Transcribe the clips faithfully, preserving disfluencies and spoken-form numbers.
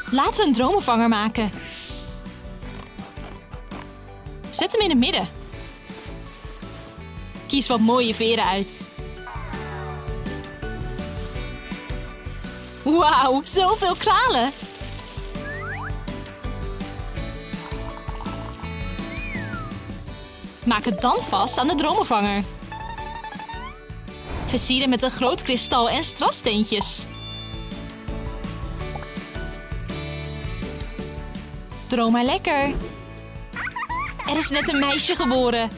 Laten we een dromenvanger maken. Zet hem in het midden. Kies wat mooie veren uit. Wauw, zoveel kralen! Maak het dan vast aan de dromenvanger. Versieren met een groot kristal en strasssteentjes. Droom maar lekker. Er is net een meisje geboren.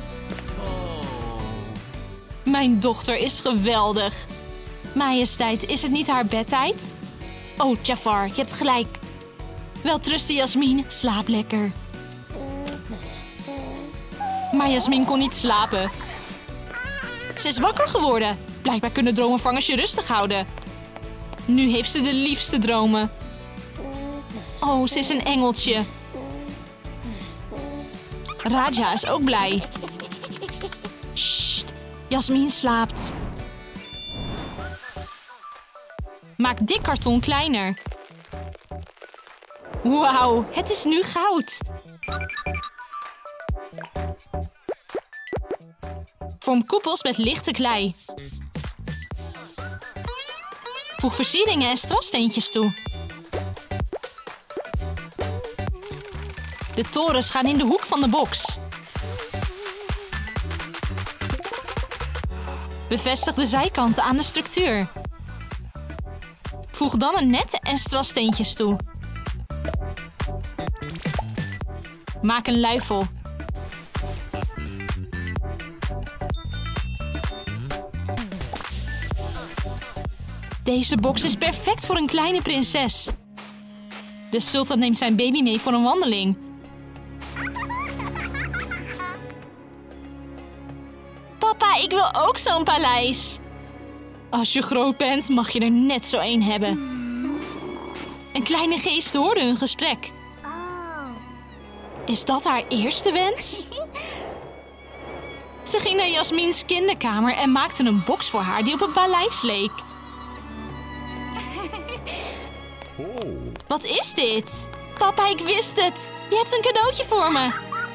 Mijn dochter is geweldig. Majesteit, is het niet haar bedtijd? Oh, Jafar, je hebt gelijk. Welterusten, Jasmin. Slaap lekker. Maar Jasmin kon niet slapen. Ze is wakker geworden. Blijkbaar kunnen dromenvangers je rustig houden. Nu heeft ze de liefste dromen. Oh, ze is een engeltje. Raja is ook blij. Sst, Jasmin slaapt. Maak dit karton kleiner. Wauw, het is nu goud. Vorm koepels met lichte klei. Voeg versieringen en strasssteentjes toe. De torens gaan in de hoek van de box. Bevestig de zijkanten aan de structuur. Voeg dan een net en strasssteentjes toe. Maak een luifel. Deze box is perfect voor een kleine prinses. De sultan neemt zijn baby mee voor een wandeling. Papa, ik wil ook zo'n paleis. Als je groot bent, mag je er net zo één hebben. Een kleine geest hoorde hun gesprek. Is dat haar eerste wens? Ze ging naar Jasmins kinderkamer en maakte een box voor haar die op een paleis leek. Wat is dit? Papa, ik wist het. Je hebt een cadeautje voor me.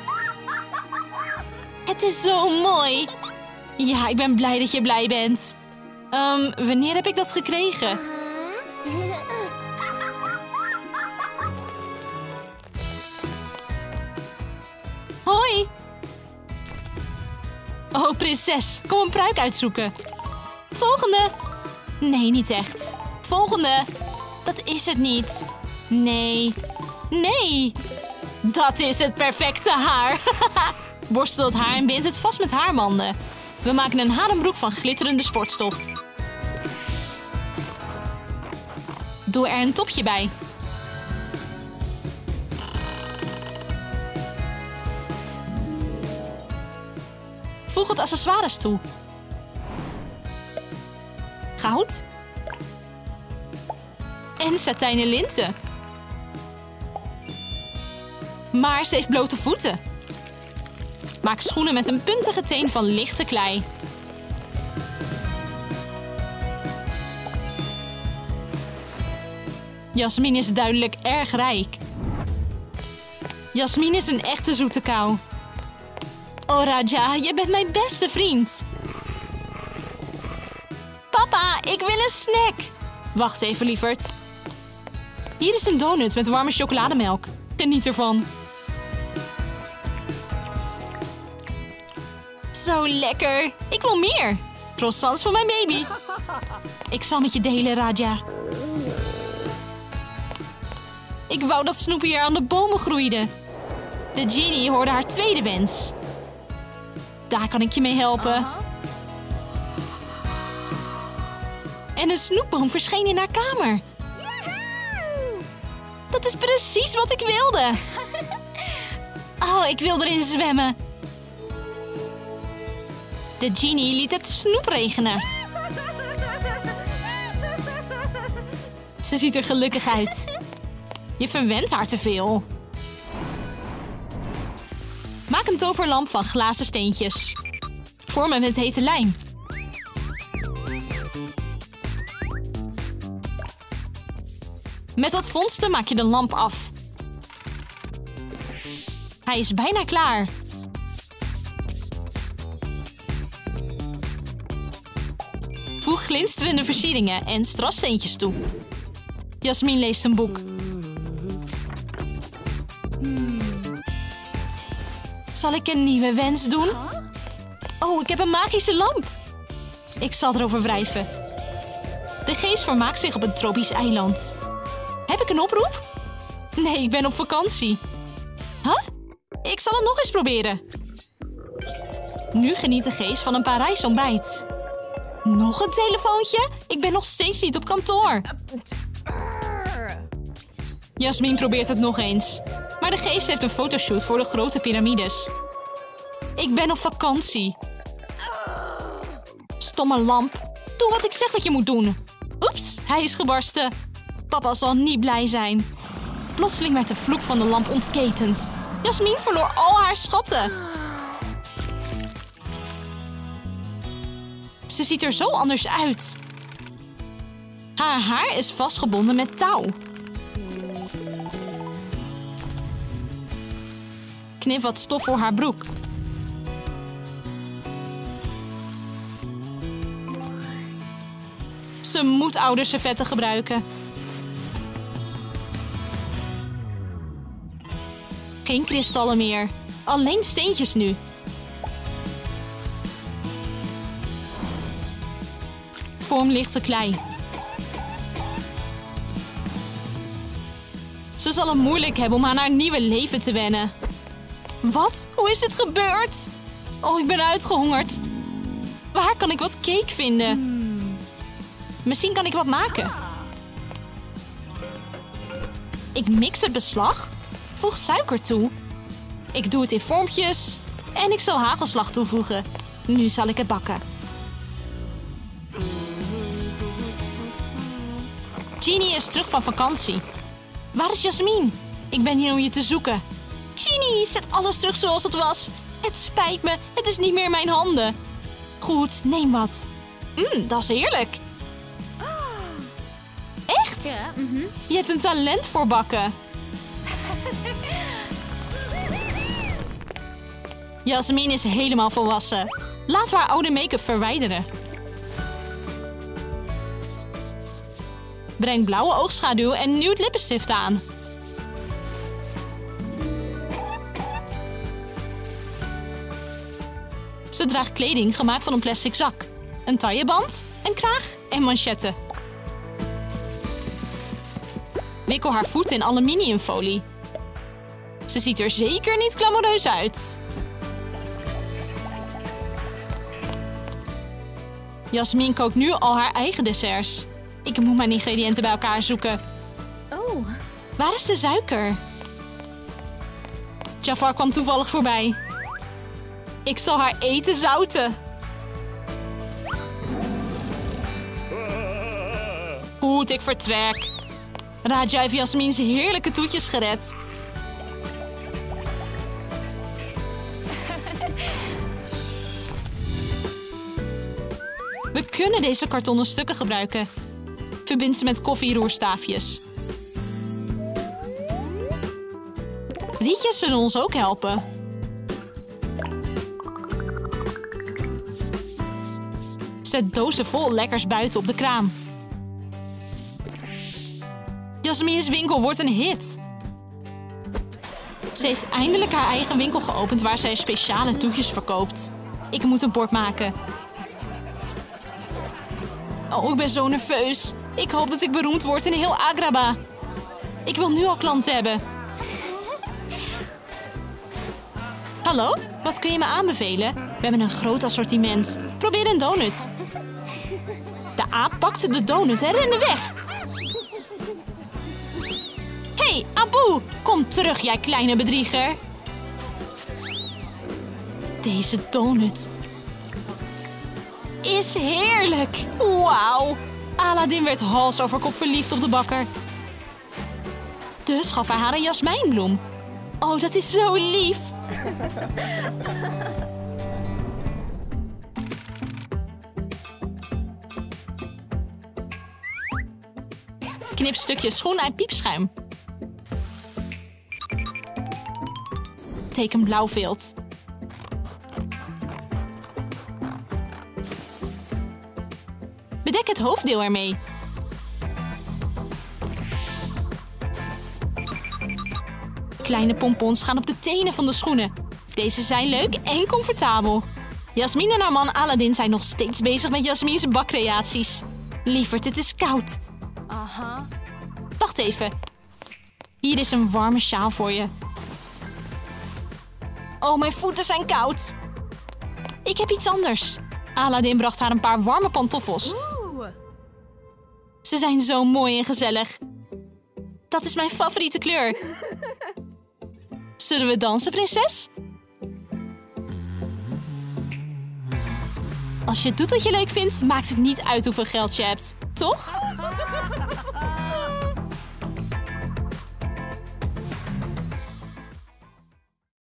Het is zo mooi. Ja, ik ben blij dat je blij bent. Um, wanneer heb ik dat gekregen? Hoi. Oh, prinses. Kom een pruik uitzoeken. Volgende. Nee, niet echt. Volgende. Dat is het niet. Nee. Nee. Dat is het perfecte haar. Borstel het haar en bind het vast met haarbanden. We maken een harenbroek van glitterende sportstof. Doe er een topje bij. Voeg het accessoires toe. Goud. En satijnen linten. Maar ze heeft blote voeten. Maak schoenen met een puntige teen van lichte klei. Jasmin is duidelijk erg rijk. Jasmin is een echte zoete kou. Oh Raja, je bent mijn beste vriend. Papa, ik wil een snack. Wacht even, lieverd. Hier is een donut met warme chocolademelk. Geniet ervan. Zo lekker. Ik wil meer. Croissants voor mijn baby. Ik zal met je delen, Raja. Ik wou dat Snoopy hier aan de bomen groeide. De genie hoorde haar tweede wens. Daar kan ik je mee helpen. En een snoepboom verscheen in haar kamer. Dat is precies wat ik wilde. Oh, ik wil erin zwemmen. De genie liet het snoep regenen. Ze ziet er gelukkig uit. Je verwent haar te veel. Maak een toverlamp van glazen steentjes. Vorm hem met hete lijm. Met wat vondsten maak je de lamp af. Hij is bijna klaar. Voeg glinsterende versieringen en strasssteentjes toe. Jasmin leest een boek. Zal ik een nieuwe wens doen? Oh, ik heb een magische lamp. Ik zal erover wrijven. De geest vermaakt zich op een tropisch eiland. Heb ik een oproep? Nee, ik ben op vakantie. Huh? Ik zal het nog eens proberen. Nu geniet de geest van een Parijs ontbijt. Nog een telefoontje? Ik ben nog steeds niet op kantoor. Jasmin probeert het nog eens. Maar de geest heeft een fotoshoot voor de grote piramides. Ik ben op vakantie. Stomme lamp. Doe wat ik zeg dat je moet doen. Oeps, hij is gebarsten. Papa zal niet blij zijn. Plotseling werd de vloek van de lamp ontketend. Jasmin verloor al haar schatten. Ze ziet er zo anders uit. Haar haar is vastgebonden met touw. Knip wat stof voor haar broek. Ze moet oude servetten gebruiken. Geen kristallen meer. Alleen steentjes nu. Vorm lichte klei. Ze zal het moeilijk hebben om aan haar nieuwe leven te wennen. Wat? Hoe is het gebeurd? Oh, ik ben uitgehongerd. Waar kan ik wat cake vinden? Hmm. Misschien kan ik wat maken. Ik mix het beslag. Voeg suiker toe. Ik doe het in vormpjes. En ik zal hagelslag toevoegen. Nu zal ik het bakken. Genie is terug van vakantie. Waar is Jasmin? Ik ben hier om je te zoeken. Genie, zet alles terug zoals het was. Het spijt me, het is niet meer in mijn handen. Goed, neem wat. Mmm, dat is heerlijk. Echt? Ja. Mm-hmm. Je hebt een talent voor bakken. Jasmin is helemaal volwassen. Laten we haar oude make-up verwijderen. Breng blauwe oogschaduw en nude lippenstift aan. Ze draagt kleding gemaakt van een plastic zak. Een tailleband, een kraag en manchetten. Wikkel haar voeten in aluminiumfolie. Ze ziet er zeker niet glamoureus uit. Jasmin kookt nu al haar eigen desserts. Ik moet mijn ingrediënten bij elkaar zoeken. Oh. Waar is de suiker? Jafar kwam toevallig voorbij. Ik zal haar eten zouten. Goed, ik vertrek. Raja heeft Jasmin's heerlijke toetjes gered. We kunnen deze kartonnen stukken gebruiken. Verbind ze met koffieroerstaafjes. Rietjes zullen ons ook helpen. Zet dozen vol lekkers buiten op de kraam. Jasmin's winkel wordt een hit. Ze heeft eindelijk haar eigen winkel geopend waar zij speciale toetjes verkoopt. Ik moet een bord maken. Oh, ik ben zo nerveus. Ik hoop dat ik beroemd word in heel Agrabah. Ik wil nu al klanten hebben. Hallo? Wat kun je me aanbevelen? We hebben een groot assortiment. Probeer een donut. De aap pakte de donut en rende weg. Hé, hey, Abu! Kom terug, jij kleine bedrieger. Deze donut is heerlijk. Wauw. Aladdin werd hals over kop verliefd op de bakker. Dus gaf hij haar een jasmijnbloem. Oh, dat is zo lief. knip stukjes schoen uit piepschuim. Teken blauw vilt. Bedek het hoofddeel ermee. Kleine pompons gaan op de tenen van de schoenen. Deze zijn leuk en comfortabel. Jasmin en haar man Aladdin zijn nog steeds bezig met Jasmin's bakcreaties. Lieverd, het is koud. Aha. Wacht even. Hier is een warme sjaal voor je. Oh, mijn voeten zijn koud. Ik heb iets anders. Aladdin bracht haar een paar warme pantoffels. Oeh. Ze zijn zo mooi en gezellig. Dat is mijn favoriete kleur. Zullen we dansen, prinses? Als je doet wat je leuk vindt, maakt het niet uit hoeveel geld je hebt. Toch?